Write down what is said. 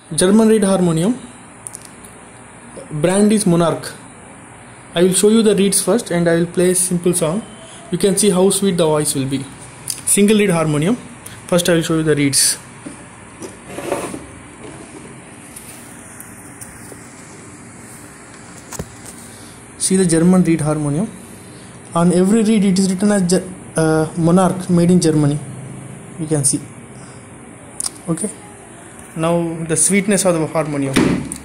German reed harmonium. Brand is Monarch. I will show you the reeds first and I will play a simple song. You can see how sweet the voice will be. Single reed harmonium. First I will show you the reeds. See the German reed harmonium. On every reed it is written as Monarch, made in Germany. You can see. Okay. Now the sweetness of the harmonium.